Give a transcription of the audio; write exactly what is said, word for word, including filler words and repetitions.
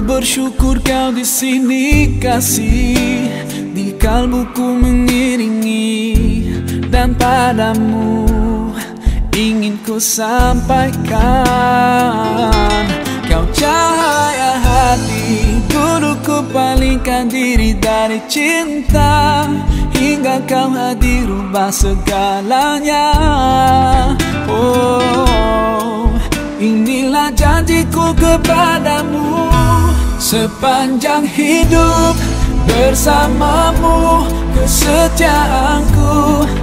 bersyukur kau di sini kasih, di kalbuku mengiringi, dan padamu ingin ku sampaikan. Kau cahaya hati, dulu ku palingkan diri dari cinta, hingga kau hadir ubah segalanya. Oh, inilah janjiku kepadamu, sepanjang hidup bersamamu, kesetiaanku